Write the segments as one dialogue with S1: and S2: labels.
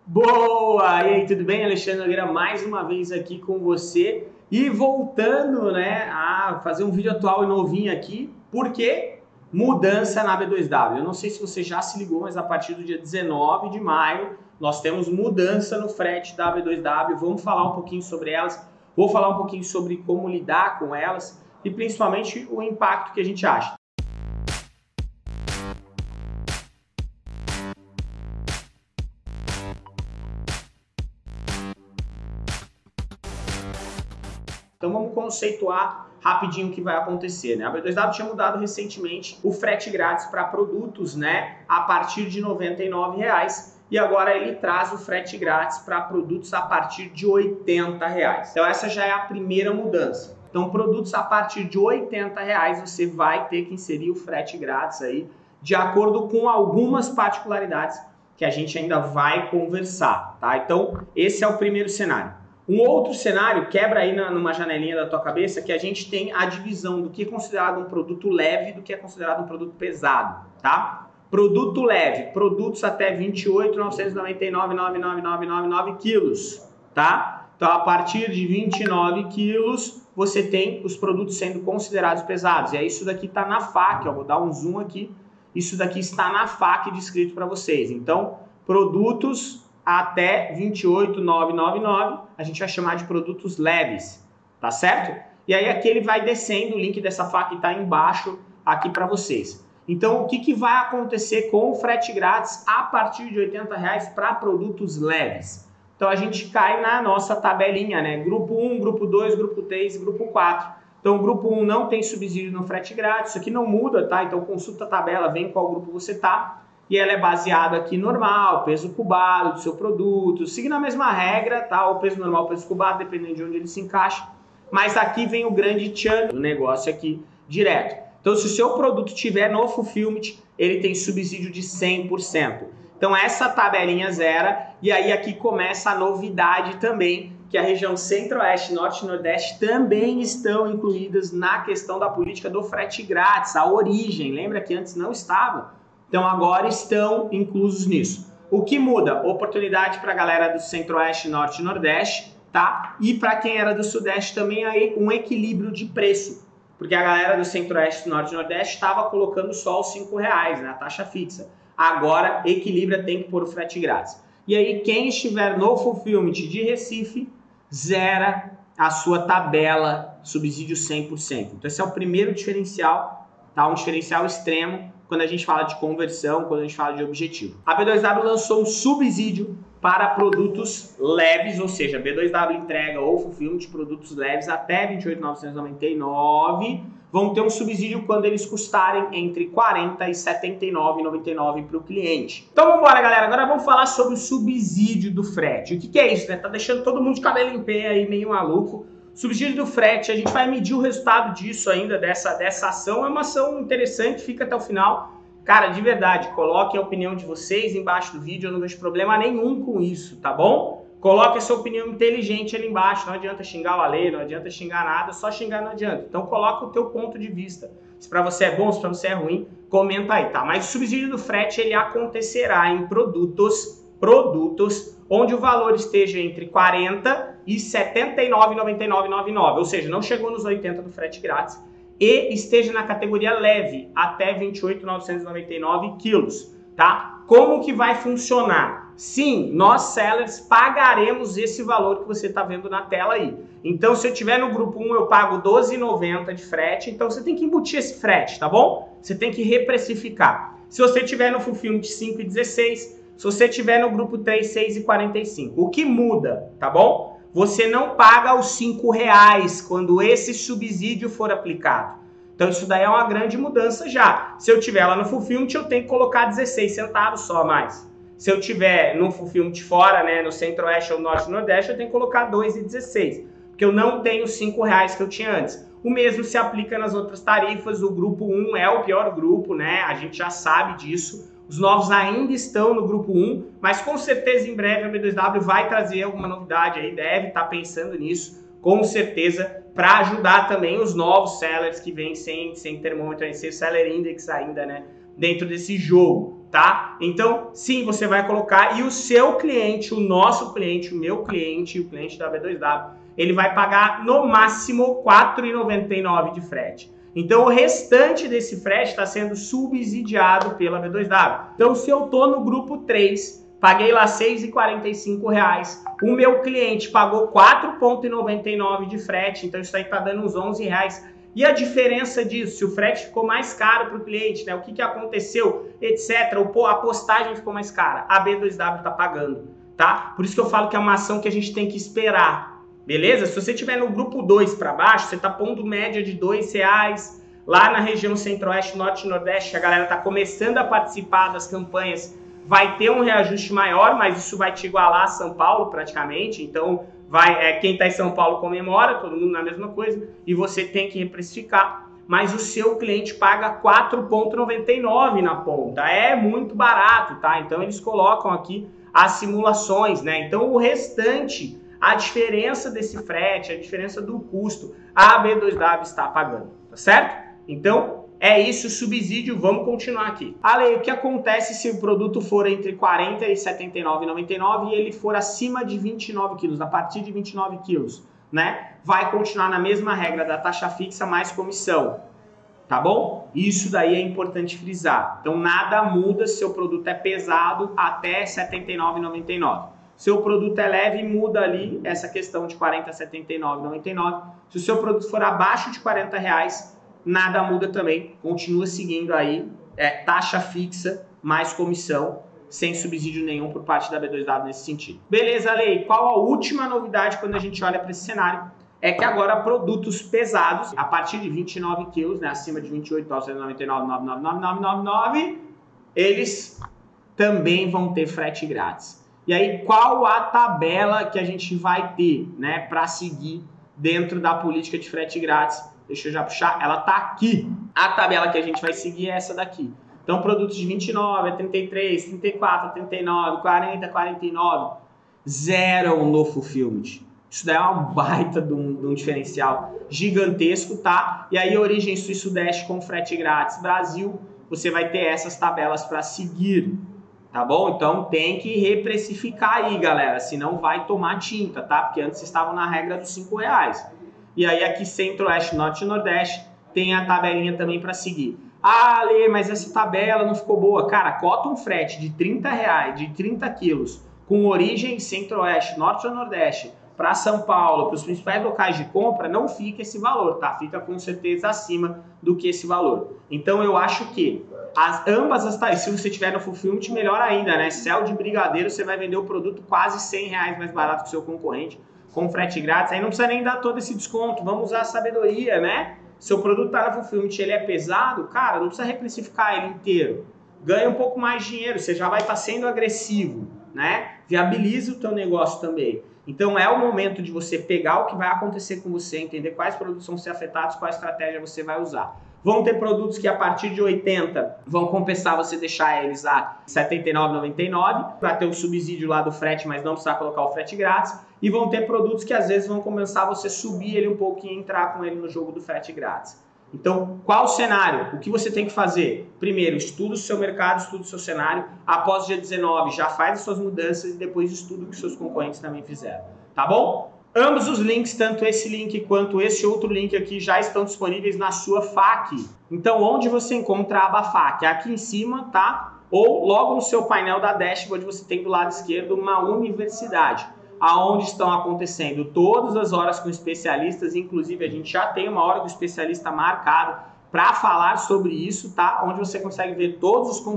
S1: Boa! E aí, tudo bem? Alexandre Nogueira mais uma vez aqui com você e voltando, a fazer um vídeo atual e novinho aqui, porque mudança na B2W. Eu não sei se você já se ligou, mas a partir do dia 19 de maio nós temos mudança no frete da B2W. Vamos falar um pouquinho sobre elas, vou falar um pouquinho sobre como lidar com elas e principalmente o impacto que a gente acha. Então vamos conceituar rapidinho o que vai acontecer, né? A B2W tinha mudado recentemente o frete grátis para produtos, a partir de R$ 99,00 e agora ele traz o frete grátis para produtos a partir de R$ 80,00. Então essa já é a primeira mudança. Então produtos a partir de R$ 80,00 você vai ter que inserir o frete grátis aí, de acordo com algumas particularidades que a gente ainda vai conversar, tá? Então esse é o primeiro cenário. Um outro cenário, quebra aí numa janelinha da tua cabeça, que a gente tem a divisão do que é considerado um produto leve e do que é considerado um produto pesado, tá? Produto leve, produtos até 28.999.99999 quilos, tá? Então, a partir de 29 quilos, você tem os produtos sendo considerados pesados. E aí, isso daqui está na FAQ, ó, vou dar um zoom aqui. Isso daqui está na FAQ descrito para vocês. Então, produtos até 28.999, a gente vai chamar de produtos leves, tá certo? E aí aqui ele vai descendo, o link dessa FAQ está embaixo aqui para vocês. Então o que vai acontecer com o frete grátis a partir de R$ 80,00 para produtos leves? Então a gente cai na nossa tabelinha, né? Grupo 1, grupo 2, grupo 3 e grupo 4. Então o grupo 1 não tem subsídio no frete grátis, isso aqui não muda, tá? Então consulta a tabela, vê em qual grupo você tá. E ela é baseada aqui normal, peso cubado do seu produto, seguindo a mesma regra, tá? O peso normal, o peso cubado, dependendo de onde ele se encaixa. Mas aqui vem o grande tchan do negócio aqui direto. Então, se o seu produto tiver no Fulfillment, ele tem subsídio de 100%. Então, essa tabelinha zera, e aí aqui começa a novidade também, que a região Centro-Oeste, Norte e Nordeste também estão incluídas na questão da política do frete grátis, a origem. Lembra que antes não estava? Então agora estão inclusos nisso. O que muda? Oportunidade para a galera do Centro-Oeste, Norte e Nordeste, tá? E para quem era do Sudeste também aí um equilíbrio de preço. Porque a galera do Centro-Oeste, Norte e Nordeste estava colocando só os R$ 5,00, né? A taxa fixa. Agora equilibra, tem que pôr o frete grátis. E aí quem estiver no Fulfillment de Recife, zera a sua tabela subsídio 100%. Então esse é o primeiro diferencial, tá? Um diferencial extremo quando a gente fala de conversão, quando a gente fala de objetivo. A B2W lançou um subsídio para produtos leves, ou seja, a B2W entrega ou Fulfillment de produtos leves até R$ 28.999, vão ter um subsídio quando eles custarem entre R$ 40 e R$ 79,99 para o cliente. Então vamos embora, galera. Agora vamos falar sobre o subsídio do frete. O que é isso, né? Tá deixando todo mundo de cabelo em pé aí, meio maluco. Subsídio do frete, a gente vai medir o resultado disso ainda, dessa ação. É uma ação interessante, fica até o final. Cara, de verdade, coloquem a opinião de vocês embaixo do vídeo, eu não vejo problema nenhum com isso, tá bom? Coloque a sua opinião inteligente ali embaixo, não adianta xingar o Ale, não adianta xingar nada, só xingar não adianta. Então coloca o teu ponto de vista. Se pra você é bom, se pra você é ruim, comenta aí, tá? Mas o subsídio do frete, ele acontecerá em produtos onde o valor esteja entre 40 e 79,9999, ou seja, não chegou nos 80 do frete grátis, e esteja na categoria leve, até 28.999 quilos, tá? Como que vai funcionar? Sim, nós sellers pagaremos esse valor que você está vendo na tela aí. Então, se eu tiver no grupo 1, eu pago R$ 12,90 de frete, então você tem que embutir esse frete, tá bom? Você tem que reprecificar. Se você tiver no Fulfillment 5,16, se você tiver no grupo 3, 6 e 45, o que muda, tá bom? Você não paga os R$ 5,00 quando esse subsídio for aplicado. Então isso daí é uma grande mudança já. Se eu tiver lá no Fulfillment, eu tenho que colocar 16 centavos só a mais. Se eu tiver no Fulfillment fora, né, no Centro-Oeste ou Norte e Nordeste, eu tenho que colocar 2,16, porque eu não tenho os R$ 5,00 que eu tinha antes. O mesmo se aplica nas outras tarifas. O grupo 1 é o pior grupo, né? A gente já sabe disso. Os novos ainda estão no grupo 1, mas com certeza em breve a B2W vai trazer alguma novidade aí, deve estar pensando nisso, com certeza, para ajudar também os novos sellers que vêm sem termômetro, sem seller index ainda, né, dentro desse jogo. tá? Então, sim, você vai colocar e o seu cliente, o nosso cliente, o meu cliente e o cliente da B2W, ele vai pagar no máximo R$ 4,99 de frete. Então, o restante desse frete está sendo subsidiado pela B2W. Então, se eu estou no grupo 3, paguei lá R$ 6,45, o meu cliente pagou R$ 4,99 de frete, então isso aí está dando uns R$ 11. E a diferença disso, se o frete ficou mais caro para o cliente, né? O que aconteceu, etc. A postagem ficou mais cara, a B2W está pagando, tá? Por isso que eu falo que é uma ação que a gente tem que esperar, beleza? Se você estiver no grupo 2 para baixo, você está pondo média de R$2, lá na região centro-oeste, norte e nordeste, a galera está começando a participar das campanhas, vai ter um reajuste maior, mas isso vai te igualar a São Paulo praticamente, então quem está em São Paulo comemora, todo mundo na mesma coisa, e você tem que reprecificar, mas o seu cliente paga R$ 4,99 na ponta, é muito barato, tá? Então eles colocam aqui as simulações, né? Então o restante, a diferença desse frete, a diferença do custo, a B2W está pagando, tá certo? Então é isso, subsídio, vamos continuar aqui. Ale, o que acontece se o produto for entre 40 e 79,99 e ele for acima de 29 quilos, a partir de 29 quilos, né? Vai continuar na mesma regra da taxa fixa mais comissão, tá bom? Isso daí é importante frisar. Então nada muda se o produto é pesado até 79,99. Se o produto é leve, muda ali essa questão de 40 a 79,99. Se o seu produto for abaixo de R$40, nada muda também, continua seguindo aí taxa fixa mais comissão, sem subsídio nenhum por parte da B2W nesse sentido. Beleza, Lei? Qual a última novidade quando a gente olha para esse cenário? É que agora produtos pesados, a partir de 29 quilos, né, acima de 28,99, eles também vão ter frete grátis. E aí, qual a tabela que a gente vai ter, né, para seguir dentro da política de frete grátis? Deixa eu já puxar, ela tá aqui. A tabela que a gente vai seguir é essa daqui. Então, produtos de 29, 33, 34, 39, 40, 49, zero no fulfillment. Isso daí é uma baita de um diferencial gigantesco, tá? E aí, origem sul e sudeste com frete grátis. Brasil, você vai ter essas tabelas para seguir, tá bom? Então, tem que reprecificar aí, galera, senão vai tomar tinta, tá? Porque antes estavam na regra dos R$5. E aí aqui centro-oeste, norte e nordeste tem a tabelinha também para seguir. Ah, Lê, mas essa tabela não ficou boa. Cara, cota um frete de R$30, de 30 quilos, com origem centro-oeste, norte ou nordeste, para São Paulo, para os principais locais de compra, não fica esse valor, tá? Fica com certeza acima do que esse valor. Então eu acho que ambas as tarifas, se você tiver no fulfillment, melhor ainda, né? Céu de brigadeiro, você vai vender o produto quase R$100 mais barato que o seu concorrente, com frete grátis, aí não precisa nem dar todo esse desconto, vamos usar a sabedoria, né? Se o produto está no fulfillment, ele é pesado, cara, não precisa reprecificar ele inteiro, ganha um pouco mais de dinheiro, você já vai estar sendo agressivo, né? Viabiliza o teu negócio também. Então é o momento de você pegar o que vai acontecer com você, entender quais produtos vão ser afetados, qual estratégia você vai usar. Vão ter produtos que a partir de 80 vão compensar você deixar eles a R$ 79,99 para ter o subsídio lá do frete, mas não precisar colocar o frete grátis. E vão ter produtos que às vezes vão compensar você subir ele um pouquinho e entrar com ele no jogo do frete grátis. Então, qual o cenário? O que você tem que fazer? Primeiro, estuda o seu mercado, estuda o seu cenário. Após o dia 19, já faz as suas mudanças e depois estuda o que seus concorrentes também fizeram. Tá bom? Ambos os links, tanto esse link quanto esse outro link aqui, já estão disponíveis na sua FAQ. Então, onde você encontra a aba FAQ? Aqui em cima, tá? Ou logo no seu painel da dashboard, você tem do lado esquerdo uma universidade, aonde estão acontecendo todas as horas com especialistas, inclusive a gente já tem uma hora do especialista marcada para falar sobre isso, tá? Onde você consegue ver todos os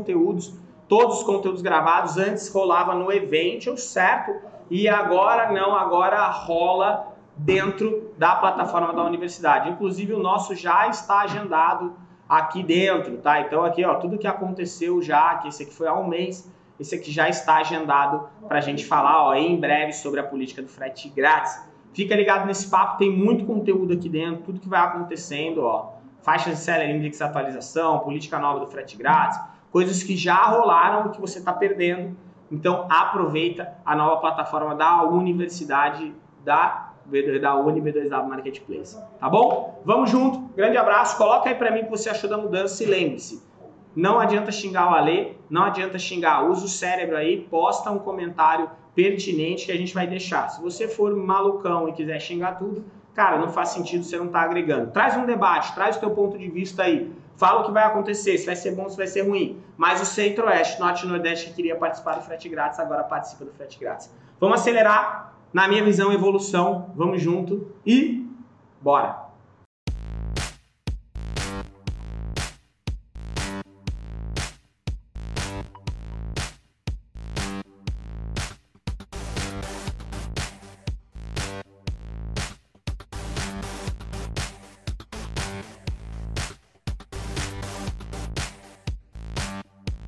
S1: conteúdos gravados. Antes rolava no Eventl, certo? E agora não, agora rola dentro da plataforma da universidade. Inclusive o nosso já está agendado aqui dentro, tá? Então aqui, ó, tudo que aconteceu já, que esse aqui foi há um mês, esse aqui já está agendado para a gente falar, ó, em breve sobre a política do frete grátis. Fica ligado nesse papo, tem muito conteúdo aqui dentro, tudo que vai acontecendo, ó, faixas de Seller Index atualização, política nova do frete grátis, coisas que já rolaram e que você está perdendo. Então aproveita a nova plataforma da universidade da Uni B2W Marketplace, tá bom? Vamos junto, grande abraço, coloca aí para mim o que você achou da mudança e lembre-se, não adianta xingar o Alê, não adianta xingar, usa o cérebro aí, posta um comentário pertinente que a gente vai deixar. Se você for malucão e quiser xingar tudo, cara, não faz sentido, você não tá agregando. Traz um debate, traz o teu ponto de vista aí, fala o que vai acontecer, se vai ser bom, se vai ser ruim. Mas o Centro-Oeste, Norte e Nordeste que queria participar do frete grátis, agora participa do frete grátis. Vamos acelerar, na minha visão, evolução, vamos junto e bora!